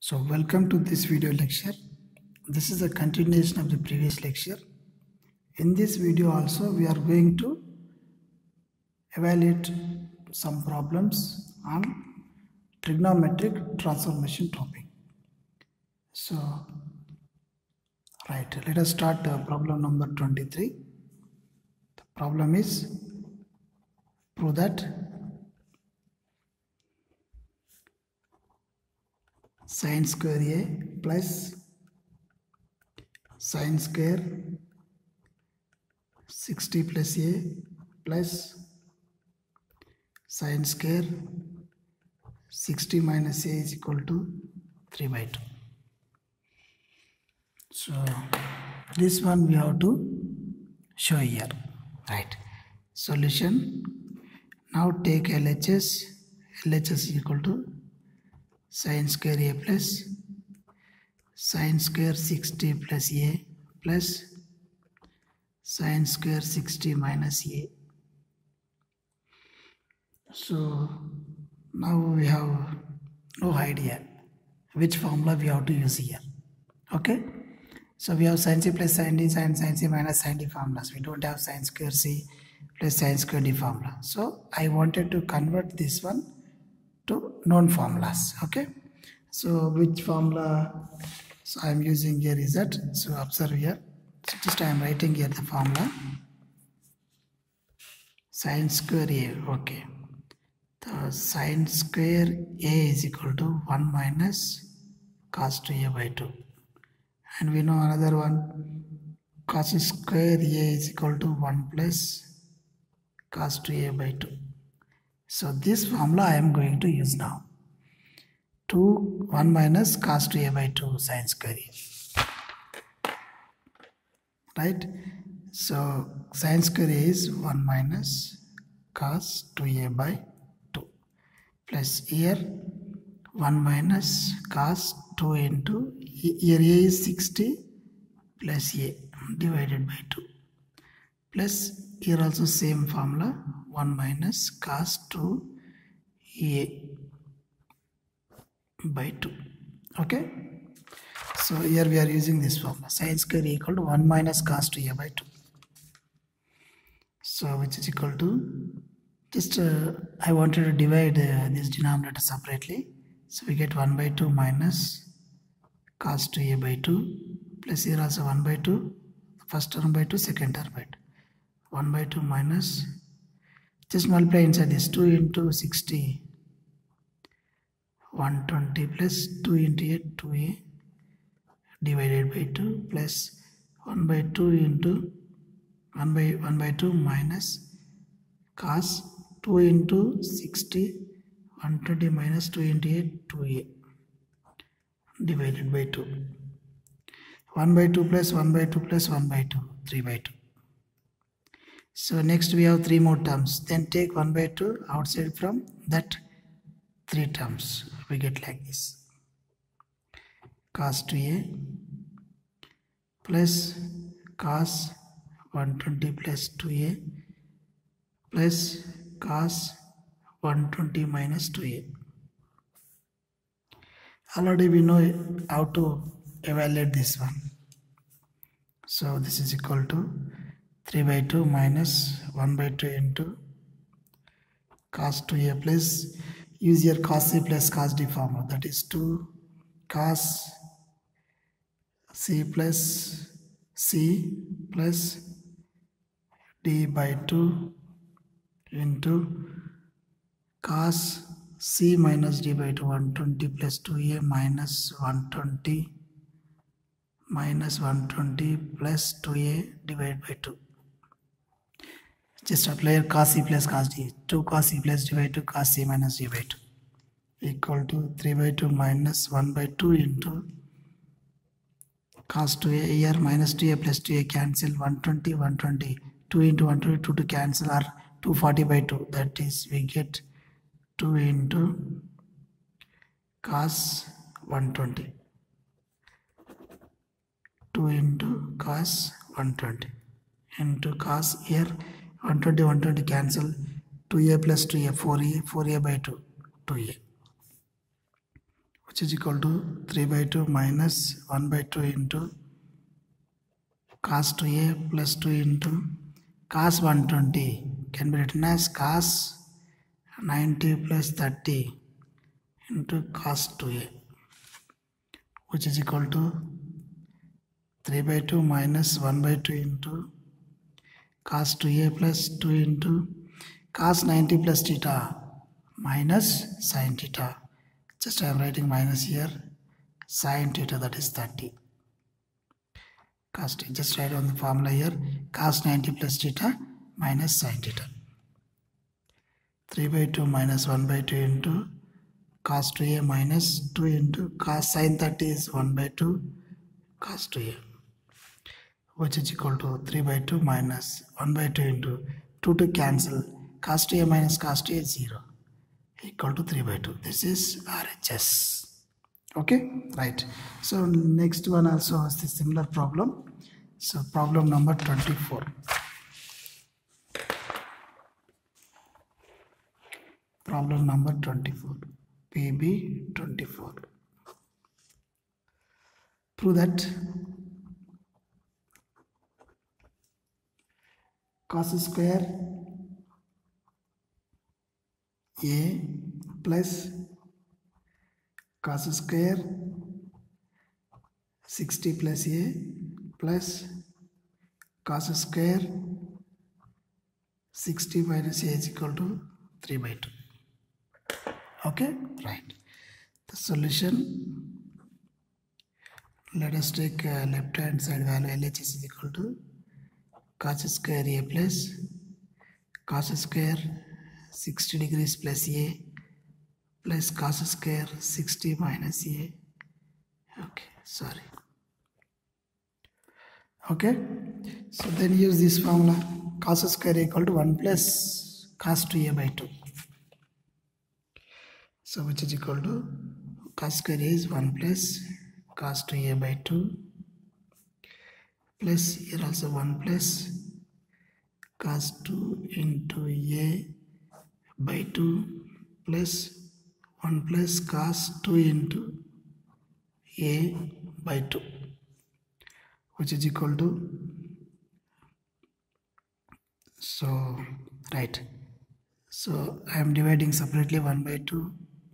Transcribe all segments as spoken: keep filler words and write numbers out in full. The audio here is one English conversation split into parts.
So welcome to this video lecture. This is a continuation of the previous lecture. In this video also we are going to evaluate some problems on trigonometric transformation topic. So right, let us start uh, problem number twenty-three. The problem is prove that sin square a plus sin square sixty plus a plus sin square sixty minus a is equal to three by two. So this one we have to show here, right? Solution. Now take L H S. L H S is equal to sin square a plus sin square sixty plus a plus sin square sixty minus a. So now we have no idea which formula we have to use here. Okay, so we have sin c plus sin d, sin sin c minus sin d formulas. We don't have sin square c plus sin square d formula. So I wanted to convert this one to known formulas. Okay, so which formula so I am using here is that, so observe here, so just I am writing here the formula sin square a. Okay, the sin square a is equal to one minus cos two a by two, and we know another one, cos square a is equal to one plus cos two a by two. So this formula I am going to use now. two one minus cos two a by two sin square a. Right? So sin square a is one minus cos two a by two. Plus here one minus cos two into, here a is sixty plus a divided by two. Plus here also same formula, one minus cos two a by two. Okay, so here we are using this formula, sin square equal to one minus cos two a by two. So which is equal to, just uh, I wanted to divide uh, this denominator separately, so we get one by two minus cos two a by two, plus here also one by two, first term by two, second term by two, one by two minus, just multiply inside this, two into sixty, one twenty plus two into a, two a divided by two, plus one by two into one by one by two minus cos two into sixty, one twenty minus two into a, two a divided by two. one by two plus one by two plus one by two, three by two. So next we have three more terms. Then take one by two outside from that three terms. We get like this. Cos two a plus cos one twenty plus two a plus cos one twenty minus two a. Already we know how to evaluate this one. So this is equal to three by two minus one by two into cos two a plus, use here cos c plus cos d formula, that is two cos c plus c plus d by two into cos c minus d by two, one twenty plus two a minus one twenty minus one twenty plus two a divided by two. Just apply cos c plus cos d, two cos c plus d by two, cos c minus d by two equal to three by two minus one by two into cos two a, here minus two a plus two a cancel, one twenty, one twenty, two into one twenty, two to cancel are two forty by two, that is we get two into cos one twenty, two into cos one twenty into cos, here one twenty, one twenty cancel, two a plus two a, four a, four a by two, two a, which is equal to three by two minus one by two into cos two a plus two into cos one hundred twenty can be written as cos ninety plus thirty into cos two a, which is equal to three by two minus one by two into cos two a plus two into cos ninety plus theta minus sin theta. Just I am writing minus here, sin theta, that is thirty. Cos, just write on the formula here, cos ninety plus theta minus sin theta. three by two minus one by two into cos two a minus two into cos sin thirty is one by two cos two a, which is equal to three by two minus one by two into two to cancel, cos two a minus cos two a is zero, equal to three by two. This is R H S. Okay, right. So next one also is the similar problem. So problem number twenty-four. Problem number twenty-four. P B twenty-four. Prove that cos square A plus cos square sixty plus A plus cos square sixty minus A is equal to three by two. Okay, right. The solution, let us take uh, left hand side value L H S is equal to cos square A plus cos square sixty degrees plus A plus cos square sixty minus A. Okay, sorry. Okay, so then use this formula, cos square equal to one plus cos two A by two. So which is equal to cos square is one plus cos two A by two plus here also one plus cos two into A by two plus one plus cos two into A by two, which is equal to, so right, so I am dividing separately one by two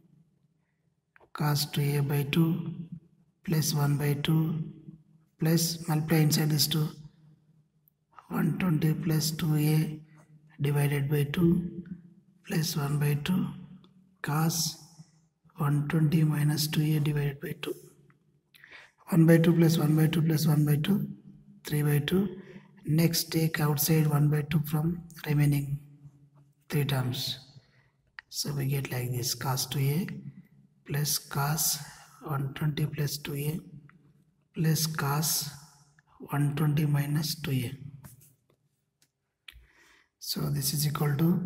cos two A by two plus one by two plus multiply inside this two, one hundred twenty plus two A divided by two plus one by two cos one hundred twenty minus two A divided by two. one by two plus one by two plus one by two, three by two. Next take outside one by two from remaining three terms. So we get like this, cos two A plus cos one hundred twenty plus two A plus cos one hundred twenty minus two A. So this is equal to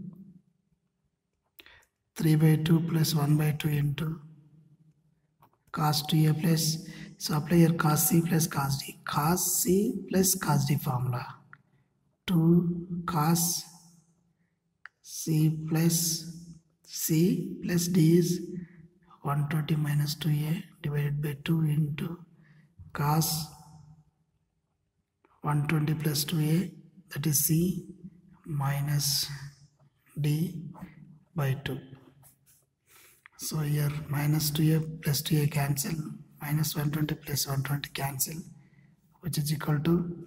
three by two plus one by two into cos two A plus, so apply here cos C plus cos D, cos C plus cos D formula, two cos C plus C plus D is one hundred twenty minus two A divided by two into cos one hundred twenty plus two A, that is C minus D by two. So here minus two A plus two A cancel, minus one hundred twenty plus one hundred twenty cancel, which is equal to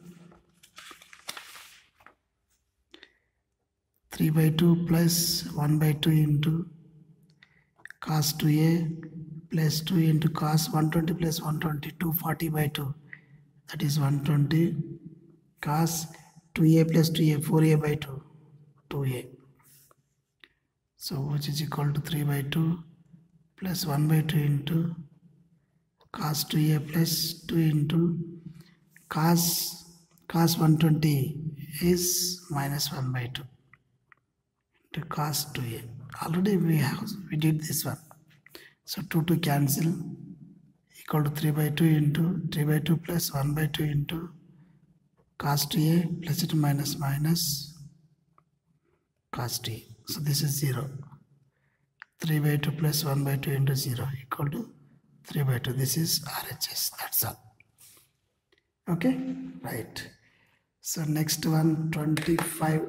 three by two plus one by two into cos two A plus two into cos one hundred twenty plus one hundred twenty, two hundred forty by two, that is one hundred twenty cos two A plus two A, four A by two, two A. So which is equal to three by two plus one by two into cos two A plus two into cos cos one hundred twenty is minus one by two into cos two A. Already we have we did this one. So two to cancel, equal to three by two into three by two plus one by two into cos two A plus it minus minus cos two A. So this is zero. three by two plus one by two into zero equal to three by two. This is R H S. That's all. Okay, right. So next one, twenty-five.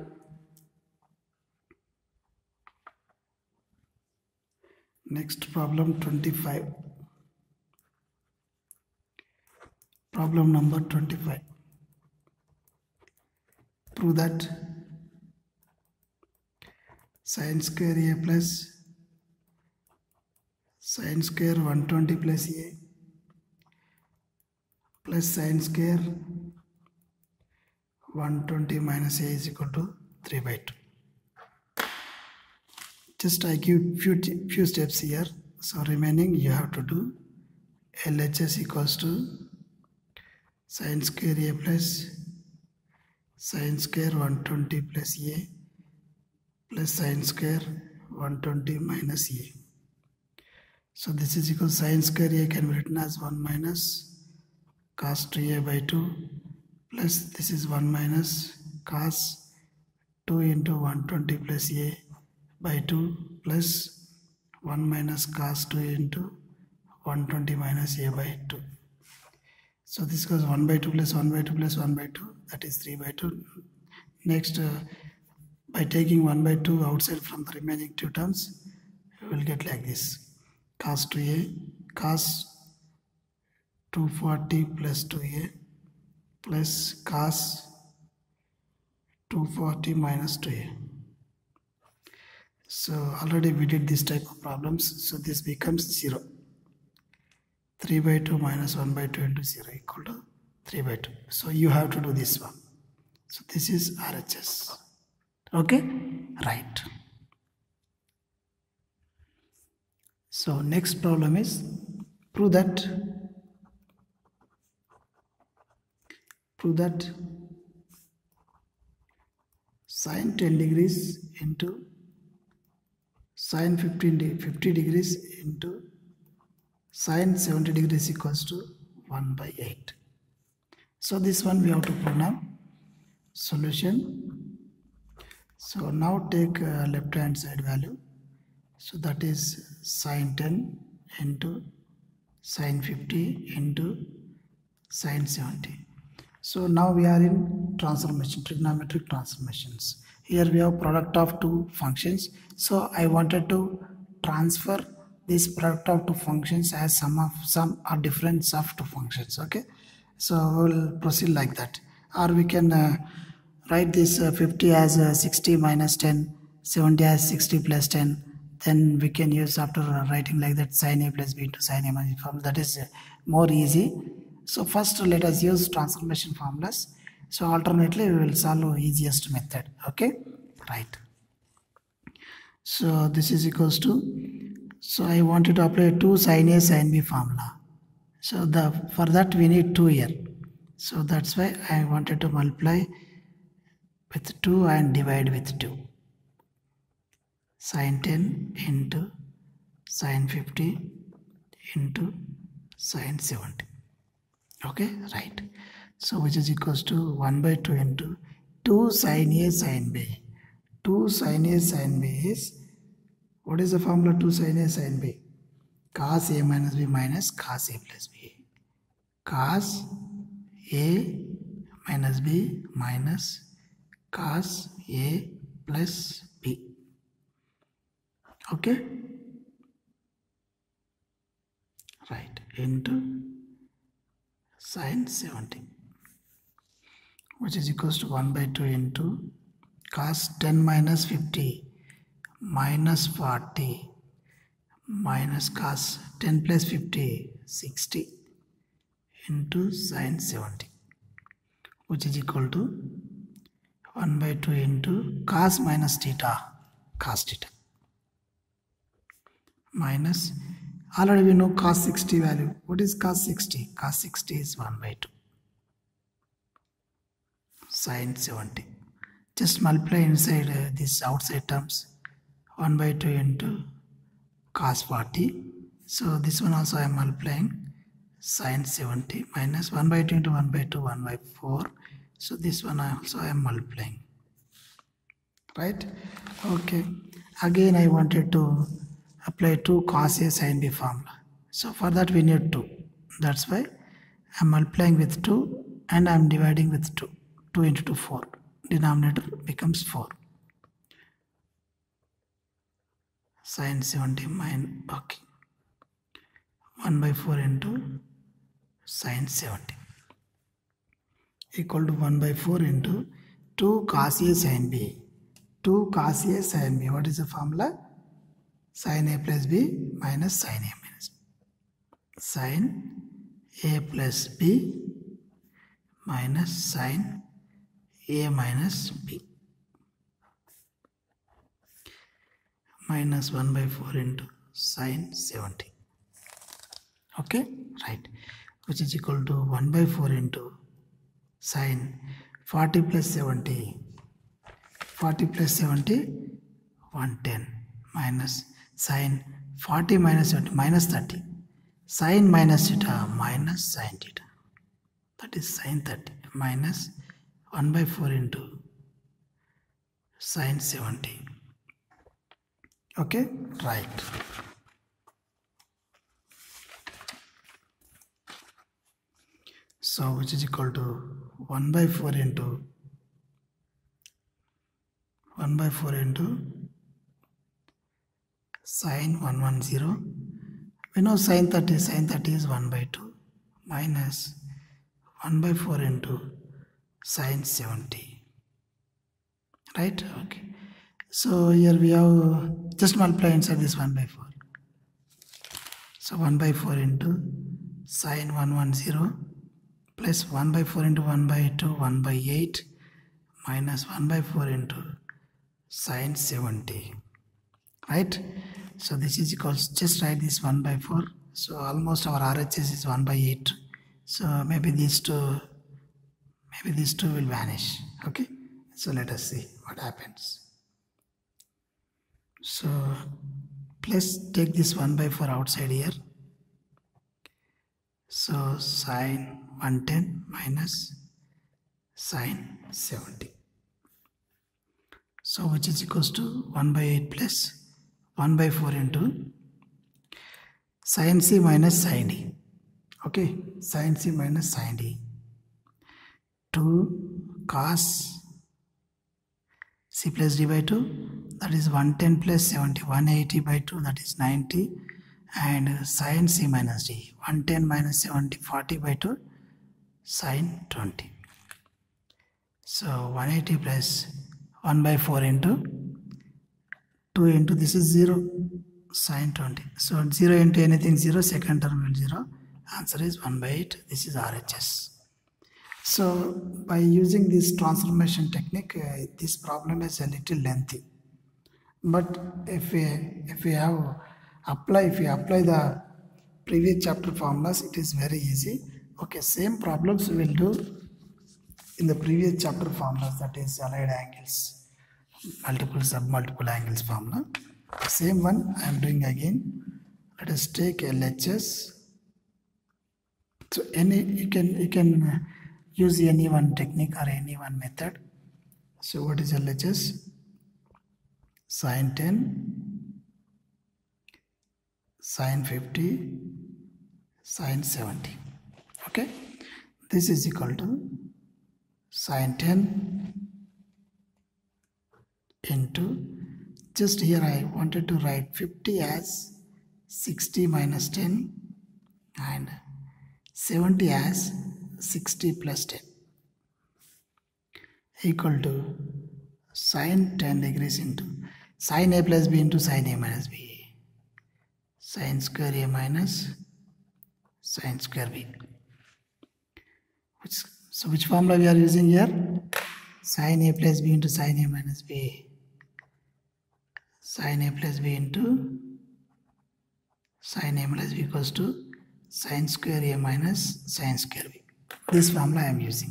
Next problem, twenty-five. Problem number twenty-five. Prove that sine square A plus sine square one hundred twenty plus A plus sine square one hundred twenty minus A is equal to three by two. Just I give few few steps here. So remaining you have to do L H S equals to sine square A plus sine square one hundred twenty plus A plus sine square one hundred twenty minus A. So this is equal to sine square A can be written as one minus cos two A by two plus this is one minus cos two into one hundred twenty plus A by two plus one minus cos two into one hundred twenty minus A by two. So this goes one by two plus one by two plus one by two, that is three by two. Next, uh, by taking one by two outside from the remaining two terms, we will get like this. Cos two A, cos two forty plus two A plus cos two forty minus two A. So already we did this type of problems, so this becomes zero. three by two minus one by two into zero equal to three by two. So you have to do this one. So this is R H S. Okay, right. So next problem is prove that prove that sine ten degrees into sine fifteen fifty degrees into sine seventy degrees equals to one by eight. So this one we have to prove now. Solution. So now take uh, left hand side value. So that is sine ten into sine fifty into sine seventy. So now we are in transformation, trigonometric transformations. Here we have product of two functions. So I wanted to transfer this product of two functions as sum of sum or difference of two functions. Okay, so we'll proceed like that, or we can uh, write this uh, fifty as uh, sixty minus ten, seventy as sixty plus ten. Then we can use, after writing like that, sin A plus B into sin A minus B form. That is uh, more easy. So first let us use transformation formulas. So alternately we will solve easiest method. Okay, right. So this is equals to, so I wanted to apply two sin A sin B formula. So the for that we need two here. So that's why I wanted to multiply with two and divide with two. Sin ten into sin fifty into sin seventy. Okay, right. So which is equals to one by two into two sin A sin B. two sin A sin B is, what is the formula two sin A sin B? Cos A minus B minus cos A plus B. Cos A minus B minus cos A plus B. Okay, right, into sin seventy, which is equals to one by two into cos ten minus fifty minus forty minus cos ten plus fifty, sixty into sin seventy, which is equal to one by two into cos minus theta, cos theta, minus, already we know cos sixty value. What is cos sixty? Cos sixty is one by two. Sin seventy. Just multiply inside uh, this outside terms. one by two into cos forty. So this one also I am multiplying. Sin seventy minus one by two into one by two, one by four. So this one also I am multiplying. Right? Okay. Again I wanted to apply two cos A sin B formula. So for that we need two. That's why I'm multiplying with two and I'm dividing with two. two into two, four. Denominator becomes four. Sine seventy minus, okay. one by four into sine seventy equal to one by four into two cos A sin B. two cos A sin B. What is the formula? Sin A plus B minus sin A minus B. Sin A plus B minus sin A minus B. Minus one by four into sine seventy. Okay, right. Which is equal to one by four into sine forty plus seventy. forty plus seventy, one hundred ten minus sine forty minus seventy minus thirty. Sine minus theta minus sine theta. That is sine thirty minus one by four into sine seventy. Okay, right. So which is equal to one by four into one by four into sine one hundred ten. We know sine thirty, sine thirty is one by two minus one by four into sine seventy. Right? Okay. So here we have just multiply inside this one by four. So one by four into sine one hundred ten plus one by four into one by two, one by eight minus one by four into sine seventy. Right? So this is equals, just write this one by four. So almost our R H S is one by eight. So maybe these two, maybe these two will vanish. Okay? So let us see what happens. So let's take this one by four outside here. So sine one hundred ten minus sine seventy. So which is equals to one by eight plus one by four into sine C minus sine D. Okay, sine C minus sine D. two cos C plus D by two, that is one hundred ten plus seventy, one hundred eighty by two, that is ninety, and sine C minus D, one hundred ten minus seventy, forty by two, sine twenty. So one hundred eighty plus one by four into two into this is zero, sine twenty. So zero into anything zero, second term will zero. Answer is one by eight. This is R H S. So by using this transformation technique, uh, this problem is a little lengthy. But if we if we have apply if we apply the previous chapter formulas, it is very easy. Okay, same problems we will do in the previous chapter formulas, that is allied angles, multiple submultiple angles formula. Same one I am doing again. Let us take L H S. So any you can you can use any one technique or any one method. So what is L H S? Sine ten, sine fifty, sine seventy. Okay, this is equal to sine ten into, just here I wanted to write fifty as sixty minus ten and seventy as sixty plus ten, equal to sine ten degrees into sine A plus B into sine A minus B, sine square A minus sine square B. Which, so which formula we are using here? Sine A plus B into sine A minus B, sine A plus B into sine A minus B equals to sine square A minus sine square B. This formula I am using.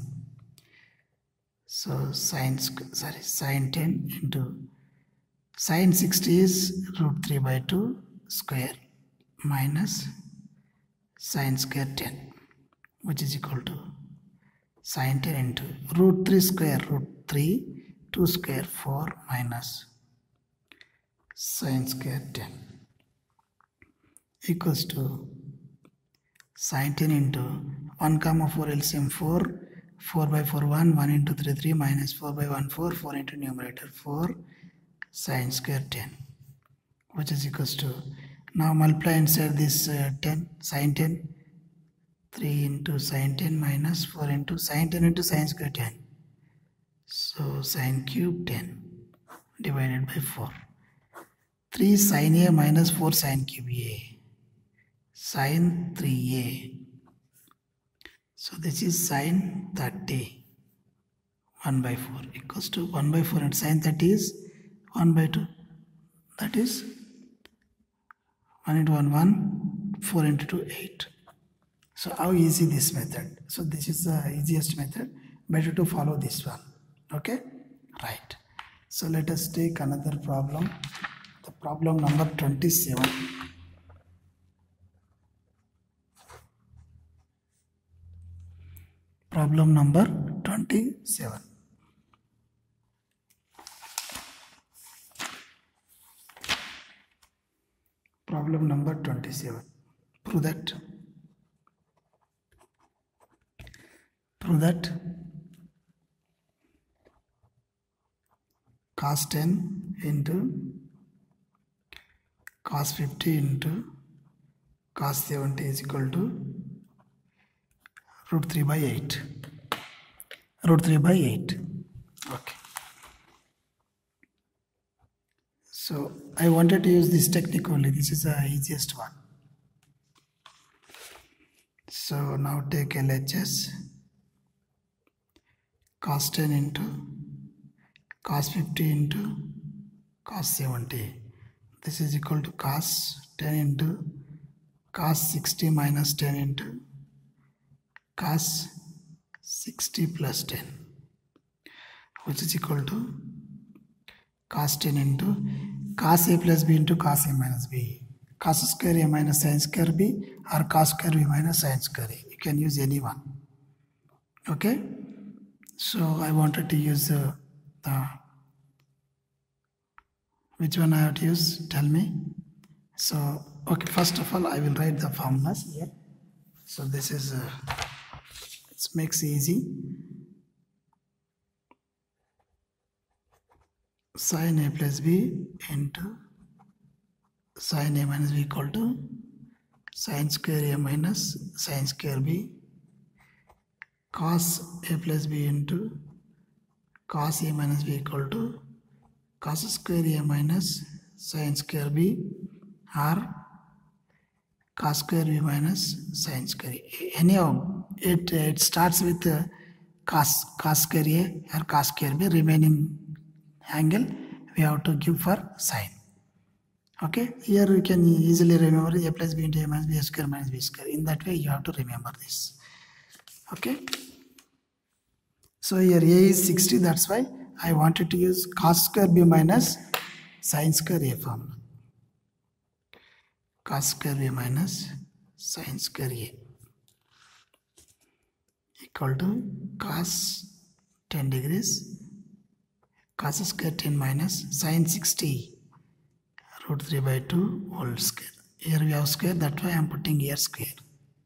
So sine sorry sine ten into sine sixty is root three by two square minus sine square ten, which is equal to sine ten into root three square, root three, two square, four minus sine square ten, equals to Sine ten into one comma four L C M four, four by four one, one into three three minus four by one four, four into numerator four sine square ten, which is equals to, now multiply inside this uh, ten, sine ten, three into sine ten minus four into sine ten into sine square ten, so sine cube ten divided by four, three sine A minus four sine cube A, sine three A, so this is sine thirty, one by four equals to one by four, and sine thirty is one by two, that is one into one, one, four into two, eight. So how easy this method? So this is the easiest method, better to follow this one, okay? Right. So let us take another problem, the problem number twenty-seven. Problem number twenty-seven. Problem number twenty-seven. Prove that. Prove that cos ten into cos fifty into cos seventy is equal to root three by eight. Root three by eight. Okay. So I wanted to use this technique only. This is the easiest one. So now take L H S. Cos ten into cos fifty into cos seventy. This is equal to cos ten into cos sixty minus ten into cos sixty plus ten, which is equal to cos ten into cos A plus B into cos A minus B, cos square A minus sin square B, or cos square B minus sin square A. You can use any one. Okay. So I wanted to use uh, the, which one I have to use? Tell me. So okay, first of all I will write the formulas here. So this is uh, it makes easy. Sin A plus B into sin A minus B equal to sin square A minus sin square B, cos A plus B into cos A minus B equal to cos square A minus sin square B, or cos square B minus sin square A. Anyhow, it, it starts with uh, cos, cos square A or cos square B, remaining angle we have to give for sine. Okay, here we can easily remember A plus B into A minus B square minus B square. In that way you have to remember this. Okay, so here A is sixty, that's why I wanted to use cos square B minus sin square A formula. Cos square B minus sin square A equal to cos ten degrees cos square ten minus sin sixty root three by two whole square. Here we have square, that's why I am putting here square.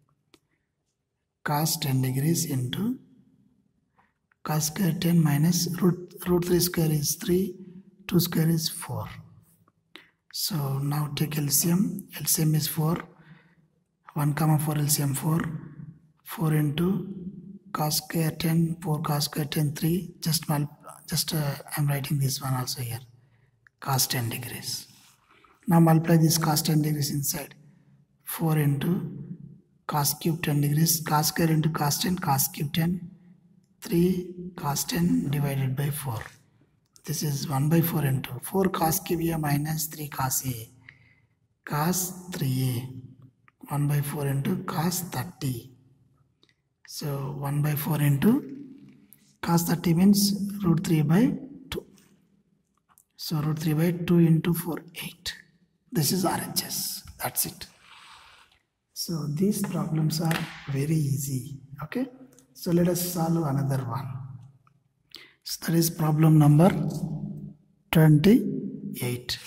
Cos ten degrees into cos square ten minus root, root three square is three, two square is four. So now take L C M. L C M is four, one comma four L C M four, four into cos square ten, four cos square ten, three, just multiply. Just uh, I am writing this one also here, cos ten degrees. Now multiply this cos ten degrees inside, four into cos cube ten degrees, cos square into cos ten, cos cube ten, three cos ten divided by four. This is one by four into four cos cube A minus three cos A, cos three A, one by four into cos thirty. So one by four into cos thirty means root three by two. So root three by two into four, eight. This is R H S. That's it. So these problems are very easy. Okay. So let us solve another one. So that is problem number twenty-eight.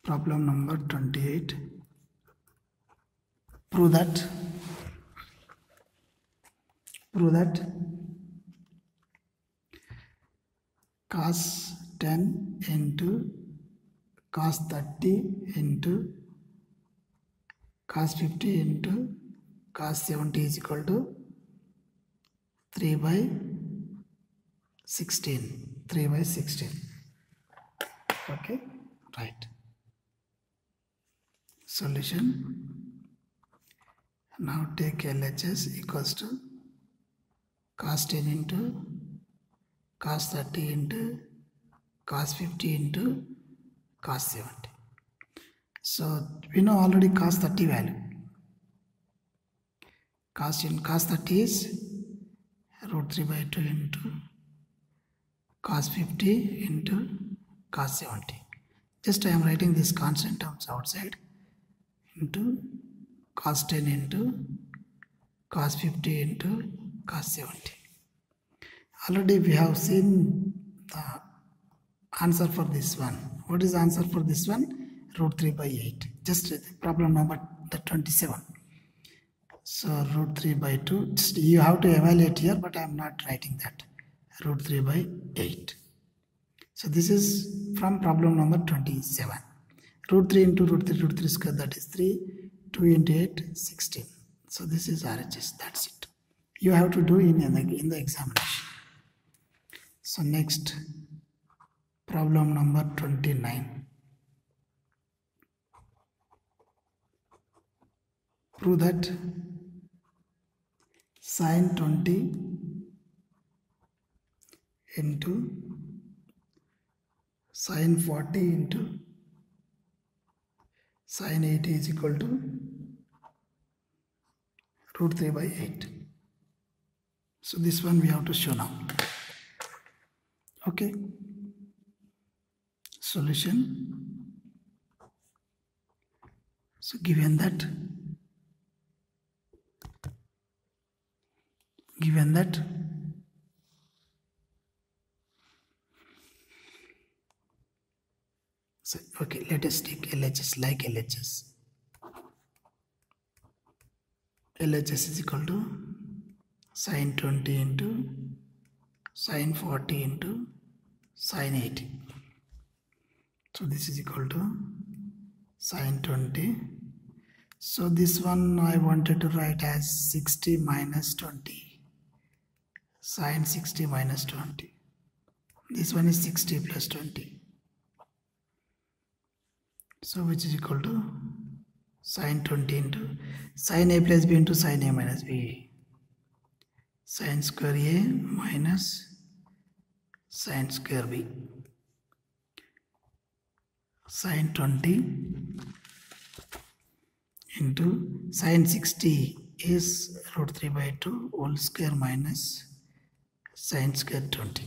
Problem number twenty-eight. Prove that prove that cos ten into cos thirty into cos fifty into cos seventy is equal to three by sixteen. three by sixteen. Okay, right. Solution. Now take L H S equals to cos ten into cos thirty into cos fifty into cos seventy. So we know already cos thirty value. Cos in cos thirty is root three by two into cos fifty into cos seventy. Just I am writing this constant terms outside into cos ten into cos fifty into cos seventy. Already we have seen the answer for this one. What is the answer for this one? Root three by eight. Just problem number twenty-seven. So root three by two. Just you have to evaluate here, but I am not writing that. Root three by eight. So this is from problem number twenty-seven. Root three into root three, root three square, that is three. two into eight, sixteen. So this is R H S. That's it. You have to do in, in, the, in the examination. So next, problem number twenty-nine. Prove that sin twenty into sin forty into sin eighty is equal to root three by eight. So this one we have to show now. Okay. Solution. So given that given that so okay, let us take L H S like L H S. L H S is equal to sin twenty into sin forty into sin eighty. So this is equal to sin twenty. So this one I wanted to write as sixty minus twenty. Sin sixty minus twenty. This one is sixty plus twenty. So which is equal to sin twenty into sin a plus b into sin a minus b. Sin square a minus sin square b. Sin twenty into sin sixty is root three by two whole square minus sin square twenty.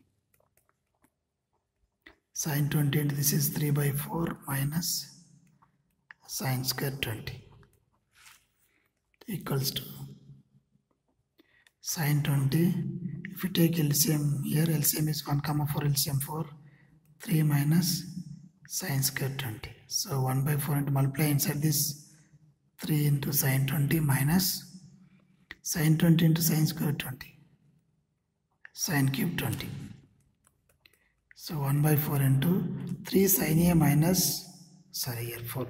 Sin twenty into this is three by four minus sin square twenty equals to sin twenty. If you take L C M here, L C M is one comma four, L C M four, three minus sin square twenty. So one by four into multiply inside this three into sin twenty minus sin twenty into sin square twenty, sin cube twenty. So one by four into three sin a minus, sorry here four,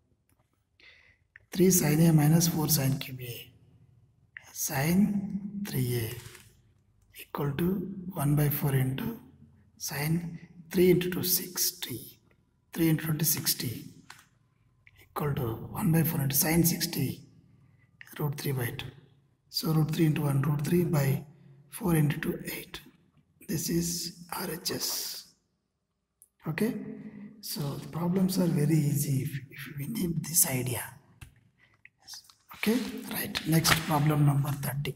three sin a minus four sin cube a, sin three a equal to one by four into sin three into two, sixty, three into twenty, sixty equal to one by four into sin sixty root three by two. So root three into one, root three by four into two, eight. This is R H S. Okay, so the problems are very easy if, if we need this idea. Okay, right. Next, problem number thirty.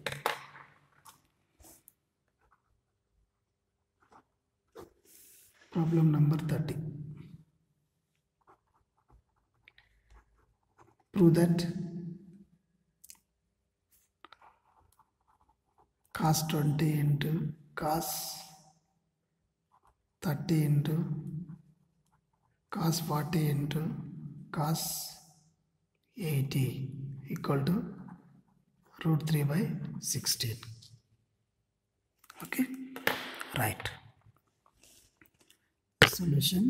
Problem number thirty. Prove that cos twenty into cos thirty into cos forty into cos eighty equal to root three by sixteen. Okay, right. Solution.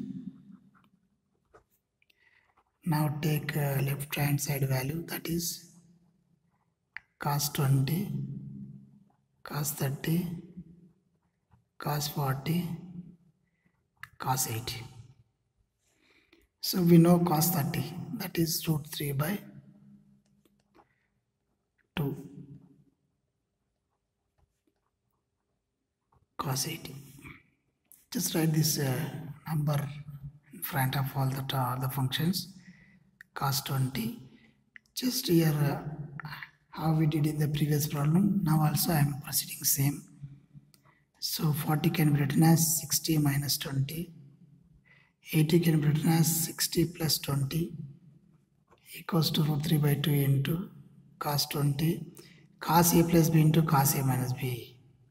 Now take uh, left hand side value, that is cos twenty, cos thirty, cos forty, cos eighty. So we know cos thirty, that is root three by two, cos eighty. Just write this uh, number in front of all the, all the functions. Cos twenty, just here uh, how we did in the previous problem, now also I am proceeding same. So forty can be written as sixty minus twenty, eighty can be written as sixty plus twenty equals to root three by two into cos twenty, cos a plus b into cos a minus b.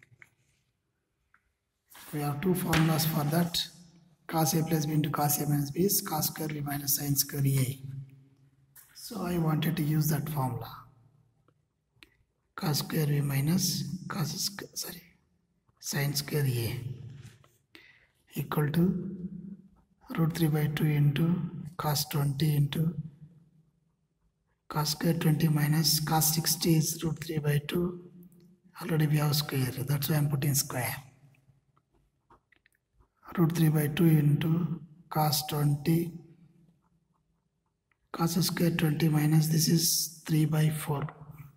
We have two formulas for that. Cos a plus b into cos a minus b is cos square b minus sin square a. So I wanted to use that formula. Cos square b minus cos square, sorry, sin square a equal to root three by two into cos twenty into cos square twenty minus cos sixty is root three by two. Already we have square, that's why I am putting square. Root three by two into cos twenty, cos square twenty minus this is three by four.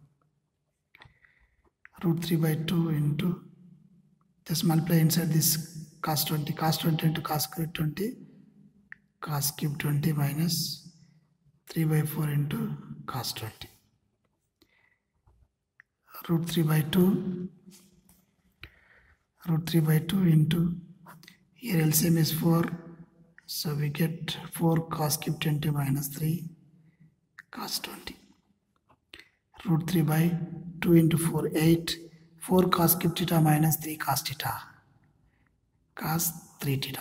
Root three by two into, just multiply inside this cos twenty, cos twenty into cos square twenty, cos cube twenty minus three by four into cos twenty. Root three by two, root three by two into, here L C M is four, so we get four cos cube twenty minus three cos twenty. Root three by two into four, eight, four cos cube theta minus three cos theta, cos three theta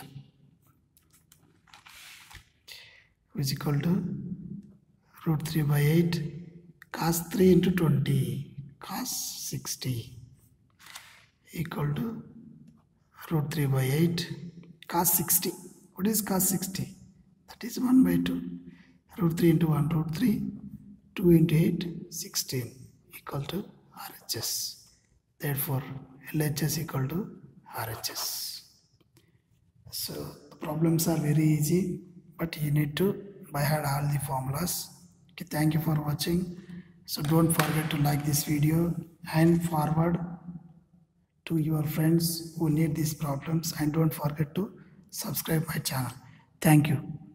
is equal to root three by eight, cos three into twenty, cos sixty equal to root three by eight, cos sixty. What is cos sixty? That is one by two. Root three into one, root three, two into eight, sixteen equal to R H S. Therefore, L H S equal to R H S. So, the problems are very easy, but you need to by heart all the formulas. Okay, thank you for watching. So, don't forget to like this video and forward to your friends who need these problems, and don't forget to subscribe my channel. Thank you.